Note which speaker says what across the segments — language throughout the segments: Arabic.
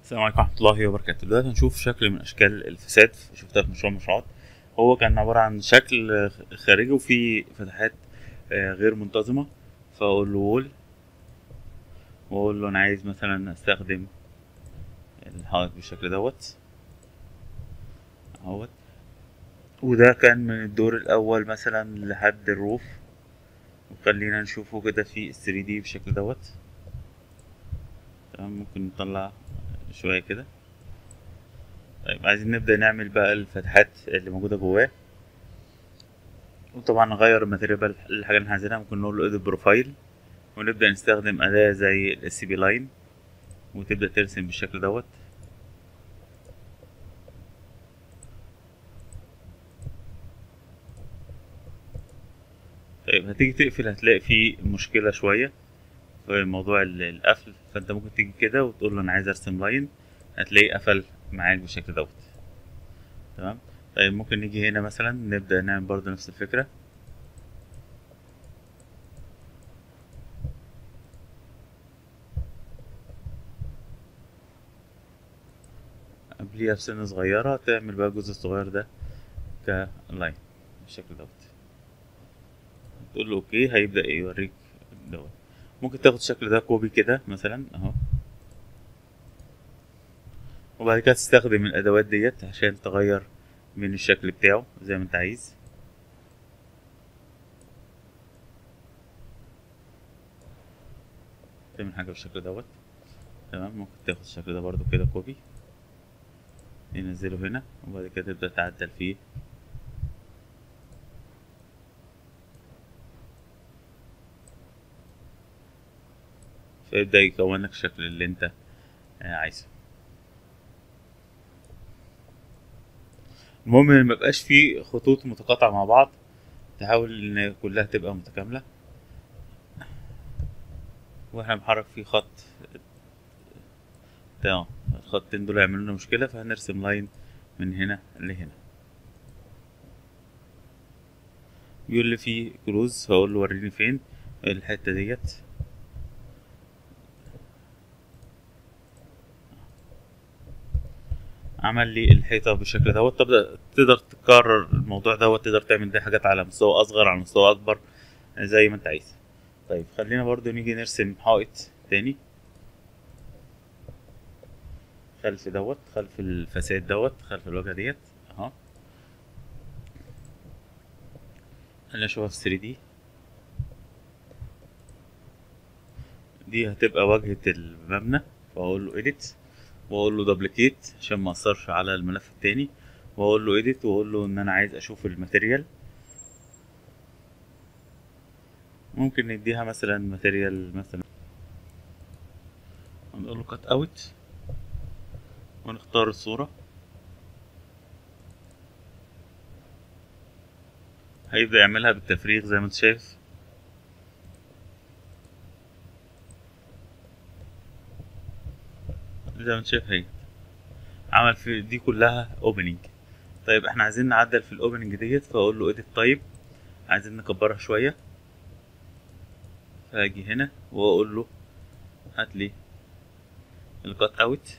Speaker 1: السلام عليكم ورحمة الله وبركاته. دلوقتي هنشوف شكل من أشكال الفساد شفتها في مشروع مشروعات. هو كان عبارة عن شكل خارجي وفيه فتحات غير منتظمة. فأقول له وول، وأقول له أنا عايز مثلا أستخدم الحائط بالشكل دوت اهوت. وده كان من الدور الأول مثلا لحد الروف، وخلينا نشوفه كده في 3D بالشكل دوت. تمام، ممكن نطلع شوية كده. طيب عايزين نبدأ نعمل بقى الفتحات اللي موجودة جواه، وطبعا نغير الماتيريال الحاجة اللي احنا عايزينها. ممكن نقول له اديت بروفايل، ونبدأ نستخدم أداة زي السي بي لاين، وتبدأ ترسم بالشكل دوت. طيب هتيجي تقفل هتلاقي فيه مشكلة شوية في موضوع القفل، فانت ممكن تيجي كده وتقول له انا عايز ارسم لاين، هتلاقيه قفل معاك بالشكل دوت. تمام. طيب ممكن نيجي هنا مثلا نبدأ نعمل برضه نفس الفكرة. قبليها بسنة صغيرة تعمل بقى الجزء الصغير ده كلاين بالشكل دوت. تقول له اوكي، هيبدأ يوريك دوت. ممكن تاخد الشكل ده كوبي كده مثلا اهو، وبعد كده تستخدم الادوات ديت عشان تغير من الشكل بتاعه زي ما انت عايز. تعمل حاجة بالشكل دوت. تمام، ممكن تاخد الشكل ده برضو كده كوبي، ينزله هنا، وبعد كده تبدأ تعدل فيه. فيبدأ يكون لك الشكل اللي انت عايزه. المهم ان ميبقاش فيه خطوط متقاطعة مع بعض، تحاول ان كلها تبقى متكاملة. واحنا بنحرك فيه خط، تمام، الخطين دول هيعملوا لنا مشكلة، فهنرسم لاين من هنا لهنا. بيقول لي فيه كروز، هقول له وريني فين الحتة ديت. عمل لي الحيطة بالشكل دوت. تبدأ تقدر تكرر الموضوع دوت، تقدر تعمل ده حاجات على مستوى أصغر على مستوى أكبر زي ما أنت عايز. طيب خلينا برضو نيجي نرسم حائط تاني خلف دوت، خلف الفساد دوت، خلف الواجهة ديت اهو. خلينا نشوفها في 3D. دي هتبقى واجهة المبنى، فأقول له edit، وأقول له duplicate عشان ما أثرش على الملف التاني، وأقول له edit، وأقول له إن أنا عايز أشوف الماتيريال. ممكن نديها مثلا ماتيريال مثلا، ونقول له cut out، ونختار الصورة. هيبدأ يعملها بالتفريغ زي ما انت شايف. زي ما انت شايف هي عمل في دي كلها opening. طيب احنا عايزين نعدل في الاوبننج ديت، فاقول له edit طيب، عايزين نكبرها شوية. فاجي هنا واقول له هات لي الكات اوت،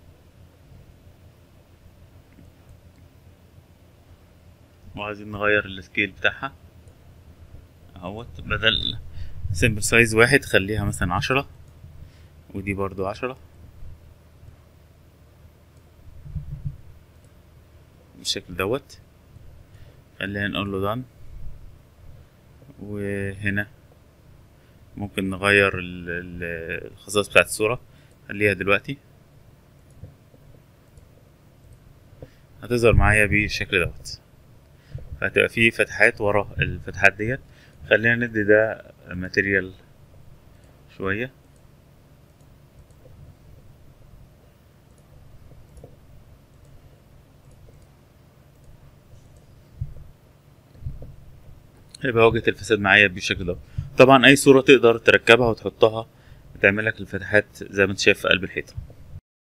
Speaker 1: وعايزين نغير السكيل بتاعها اهوت. بدل سمبل سايز واحد خليها مثلا 10، ودي برضو 10 بالشكل دوت. خلينا نقول له done. وهنا ممكن نغير الخصائص بتاعت الصورة، خليها دلوقتي هتظهر معايا بالشكل دوت. فهتبقى فيه فتحات ورا الفتحات ديت. خلينا ندي ده ماتيريال شوية. يبقى واجهة الفساد معايا بالشكل ده. طبعا اي صورة تقدر تركبها وتحطها، تعمل لك الفتحات زي ما انت شايف في قلب الحيطة.